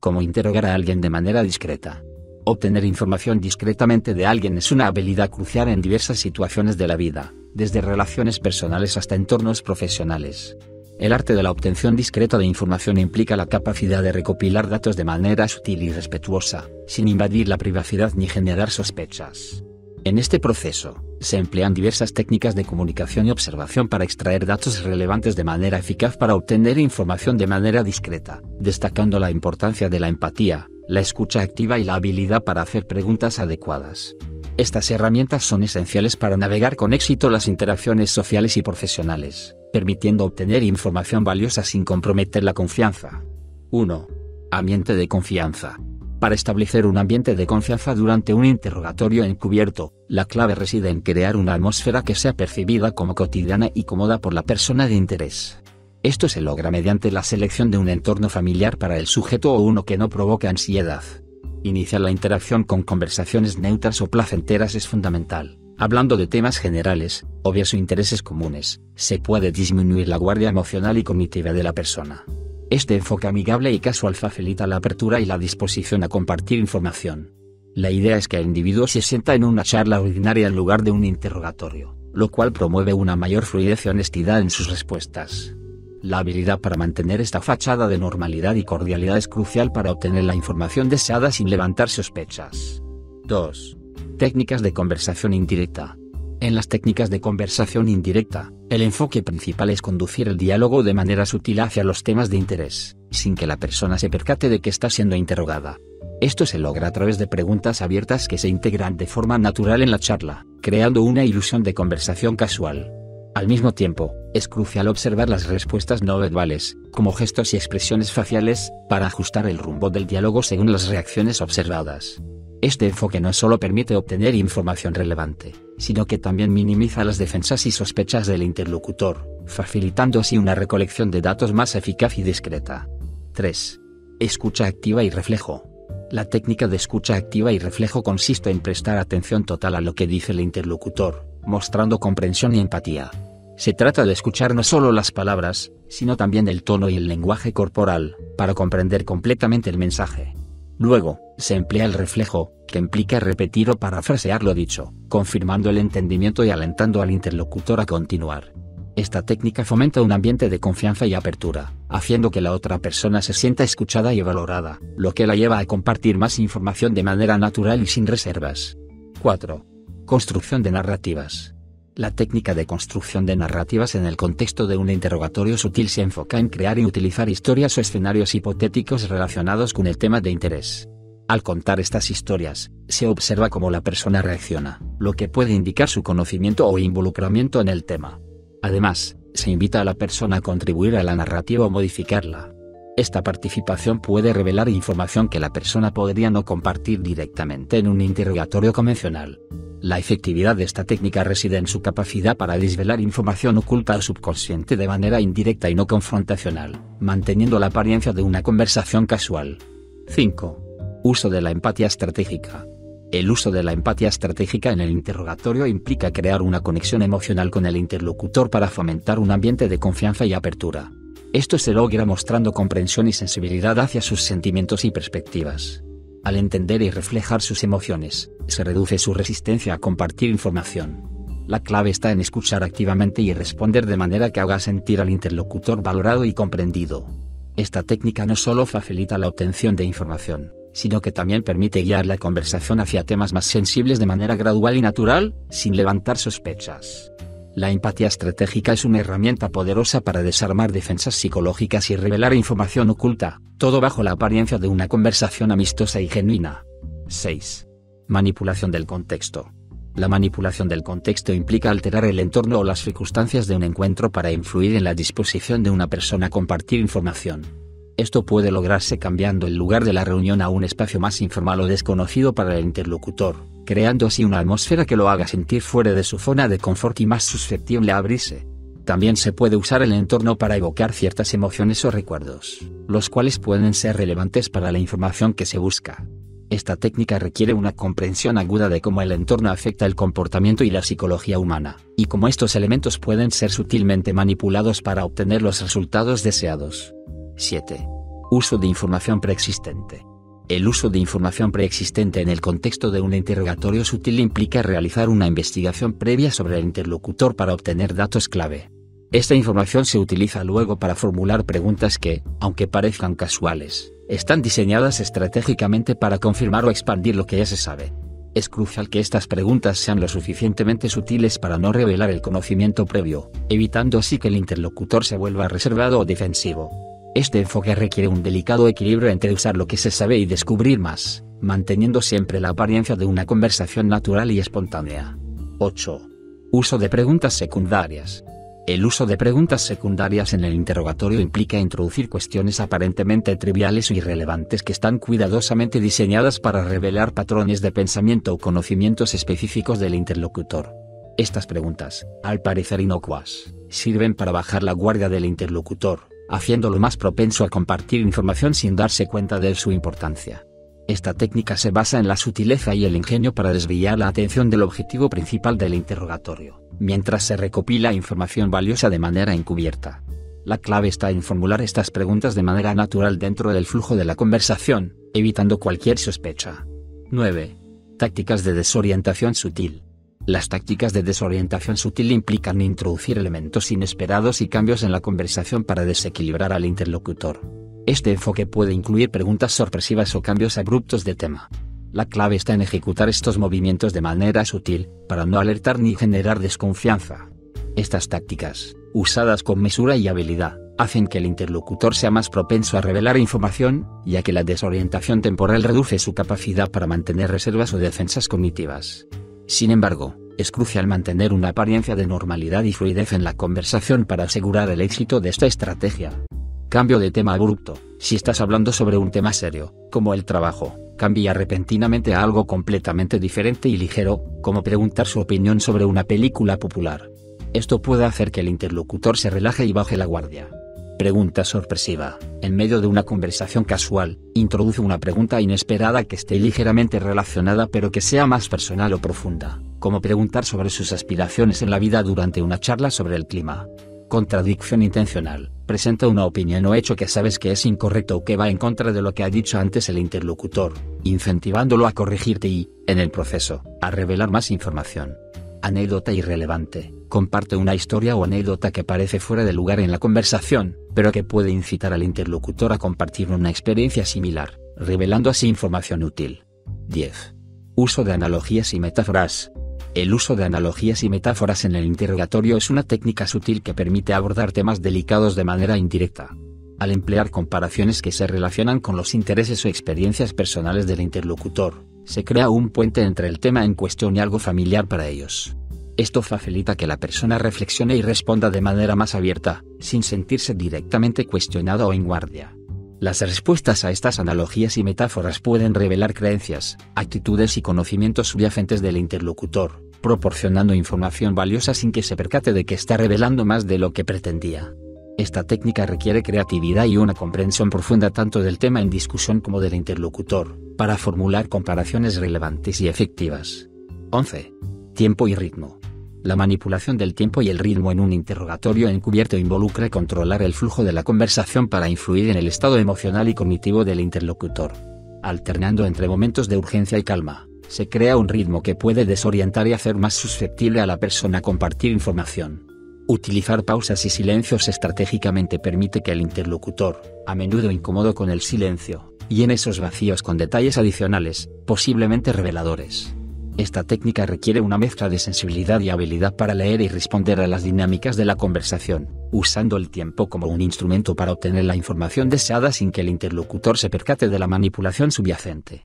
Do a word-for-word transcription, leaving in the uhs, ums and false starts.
como interrogar a alguien de manera discreta. Obtener información discretamente de alguien es una habilidad crucial en diversas situaciones de la vida, desde relaciones personales hasta entornos profesionales. El arte de la obtención discreta de información implica la capacidad de recopilar datos de manera sutil y respetuosa, sin invadir la privacidad ni generar sospechas. En este proceso, se emplean diversas técnicas de comunicación y observación para extraer datos relevantes de manera eficaz para obtener información de manera discreta, destacando la importancia de la empatía, la escucha activa y la habilidad para hacer preguntas adecuadas. Estas herramientas son esenciales para navegar con éxito las interacciones sociales y profesionales, permitiendo obtener información valiosa sin comprometer la confianza. uno. Ambiente de confianza. Para establecer un ambiente de confianza durante un interrogatorio encubierto, la clave reside en crear una atmósfera que sea percibida como cotidiana y cómoda por la persona de interés. Esto se logra mediante la selección de un entorno familiar para el sujeto o uno que no provoque ansiedad. Iniciar la interacción con conversaciones neutras o placenteras es fundamental. Hablando de temas generales, obvios o intereses comunes, se puede disminuir la guardia emocional y cognitiva de la persona. Este enfoque amigable y casual facilita la apertura y la disposición a compartir información. La idea es que el individuo se sienta en una charla ordinaria en lugar de un interrogatorio, lo cual promueve una mayor fluidez y honestidad en sus respuestas. La habilidad para mantener esta fachada de normalidad y cordialidad es crucial para obtener la información deseada sin levantar sospechas. dos. Técnicas de conversación indirecta. En las técnicas de conversación indirecta, el enfoque principal es conducir el diálogo de manera sutil hacia los temas de interés, sin que la persona se percate de que está siendo interrogada. Esto se logra a través de preguntas abiertas que se integran de forma natural en la charla, creando una ilusión de conversación casual. Al mismo tiempo, es crucial observar las respuestas no verbales, como gestos y expresiones faciales, para ajustar el rumbo del diálogo según las reacciones observadas. Este enfoque no solo permite obtener información relevante, sino que también minimiza las defensas y sospechas del interlocutor, facilitando así una recolección de datos más eficaz y discreta. tres. Escucha activa y reflejo. La técnica de escucha activa y reflejo consiste en prestar atención total a lo que dice el interlocutor, mostrando comprensión y empatía. Se trata de escuchar no solo las palabras, sino también el tono y el lenguaje corporal, para comprender completamente el mensaje. Luego, se emplea el reflejo, que implica repetir o parafrasear lo dicho, confirmando el entendimiento y alentando al interlocutor a continuar. Esta técnica fomenta un ambiente de confianza y apertura, haciendo que la otra persona se sienta escuchada y valorada, lo que la lleva a compartir más información de manera natural y sin reservas. cuatro. Construcción de narrativas. La técnica de construcción de narrativas en el contexto de un interrogatorio sutil se enfoca en crear y utilizar historias o escenarios hipotéticos relacionados con el tema de interés. Al contar estas historias, se observa cómo la persona reacciona, lo que puede indicar su conocimiento o involucramiento en el tema. Además, se invita a la persona a contribuir a la narrativa o modificarla. Esta participación puede revelar información que la persona podría no compartir directamente en un interrogatorio convencional. La efectividad de esta técnica reside en su capacidad para desvelar información oculta al subconsciente de manera indirecta y no confrontacional, manteniendo la apariencia de una conversación casual. cinco. Uso de la empatía estratégica. El uso de la empatía estratégica en el interrogatorio implica crear una conexión emocional con el interlocutor para fomentar un ambiente de confianza y apertura. Esto se logra mostrando comprensión y sensibilidad hacia sus sentimientos y perspectivas. Al entender y reflejar sus emociones, se reduce su resistencia a compartir información. La clave está en escuchar activamente y responder de manera que haga sentir al interlocutor valorado y comprendido. Esta técnica no solo facilita la obtención de información, sino que también permite guiar la conversación hacia temas más sensibles de manera gradual y natural, sin levantar sospechas. La empatía estratégica es una herramienta poderosa para desarmar defensas psicológicas y revelar información oculta, todo bajo la apariencia de una conversación amistosa y genuina. seis. Manipulación del contexto. La manipulación del contexto implica alterar el entorno o las circunstancias de un encuentro para influir en la disposición de una persona a compartir información. Esto puede lograrse cambiando el lugar de la reunión a un espacio más informal o desconocido para el interlocutor, creando así una atmósfera que lo haga sentir fuera de su zona de confort y más susceptible a abrirse. También se puede usar el entorno para evocar ciertas emociones o recuerdos, los cuales pueden ser relevantes para la información que se busca. Esta técnica requiere una comprensión aguda de cómo el entorno afecta el comportamiento y la psicología humana, y cómo estos elementos pueden ser sutilmente manipulados para obtener los resultados deseados. siete. Uso de información preexistente. El uso de información preexistente en el contexto de un interrogatorio sutil implica realizar una investigación previa sobre el interlocutor para obtener datos clave. Esta información se utiliza luego para formular preguntas que, aunque parezcan casuales, están diseñadas estratégicamente para confirmar o expandir lo que ya se sabe. Es crucial que estas preguntas sean lo suficientemente sutiles para no revelar el conocimiento previo, evitando así que el interlocutor se vuelva reservado o defensivo. Este enfoque requiere un delicado equilibrio entre usar lo que se sabe y descubrir más, manteniendo siempre la apariencia de una conversación natural y espontánea. ocho. Uso de preguntas secundarias. El uso de preguntas secundarias en el interrogatorio implica introducir cuestiones aparentemente triviales o irrelevantes que están cuidadosamente diseñadas para revelar patrones de pensamiento o conocimientos específicos del interlocutor. Estas preguntas, al parecer inocuas, sirven para bajar la guardia del interlocutor, haciéndolo más propenso a compartir información sin darse cuenta de su importancia. Esta técnica se basa en la sutileza y el ingenio para desviar la atención del objetivo principal del interrogatorio, mientras se recopila información valiosa de manera encubierta. La clave está en formular estas preguntas de manera natural dentro del flujo de la conversación, evitando cualquier sospecha. nueve. Tácticas de desorientación sutil. Las tácticas de desorientación sutil implican introducir elementos inesperados y cambios en la conversación para desequilibrar al interlocutor. Este enfoque puede incluir preguntas sorpresivas o cambios abruptos de tema. La clave está en ejecutar estos movimientos de manera sutil, para no alertar ni generar desconfianza. Estas tácticas, usadas con mesura y habilidad, hacen que el interlocutor sea más propenso a revelar información, ya que la desorientación temporal reduce su capacidad para mantener reservas o defensas cognitivas. Sin embargo, es crucial mantener una apariencia de normalidad y fluidez en la conversación para asegurar el éxito de esta estrategia. Cambio de tema abrupto. Si estás hablando sobre un tema serio, como el trabajo, cambia repentinamente a algo completamente diferente y ligero, como preguntar su opinión sobre una película popular. Esto puede hacer que el interlocutor se relaje y baje la guardia. Pregunta sorpresiva. En medio de una conversación casual, introduce una pregunta inesperada que esté ligeramente relacionada pero que sea más personal o profunda, como preguntar sobre sus aspiraciones en la vida durante una charla sobre el clima. Contradicción intencional. Presenta una opinión o hecho que sabes que es incorrecto o que va en contra de lo que ha dicho antes el interlocutor, incentivándolo a corregirte y, en el proceso, a revelar más información. Anécdota irrelevante. Comparte una historia o anécdota que parece fuera de lugar en la conversación, pero que puede incitar al interlocutor a compartir una experiencia similar, revelando así información útil. diez. Uso de analogías y metáforas. El uso de analogías y metáforas en el interrogatorio es una técnica sutil que permite abordar temas delicados de manera indirecta. Al emplear comparaciones que se relacionan con los intereses o experiencias personales del interlocutor, se crea un puente entre el tema en cuestión y algo familiar para ellos. Esto facilita que la persona reflexione y responda de manera más abierta, sin sentirse directamente cuestionada o en guardia. Las respuestas a estas analogías y metáforas pueden revelar creencias, actitudes y conocimientos subyacentes del interlocutor, proporcionando información valiosa sin que se percate de que está revelando más de lo que pretendía. Esta técnica requiere creatividad y una comprensión profunda tanto del tema en discusión como del interlocutor, para formular comparaciones relevantes y efectivas. once. Tiempo y ritmo. La manipulación del tiempo y el ritmo en un interrogatorio encubierto involucra controlar el flujo de la conversación para influir en el estado emocional y cognitivo del interlocutor. Alternando entre momentos de urgencia y calma, se crea un ritmo que puede desorientar y hacer más susceptible a la persona a compartir información. Utilizar pausas y silencios estratégicamente permite que el interlocutor, a menudo incómodo con el silencio, llene esos vacíos con detalles adicionales, posiblemente reveladores. Esta técnica requiere una mezcla de sensibilidad y habilidad para leer y responder a las dinámicas de la conversación, usando el tiempo como un instrumento para obtener la información deseada sin que el interlocutor se percate de la manipulación subyacente.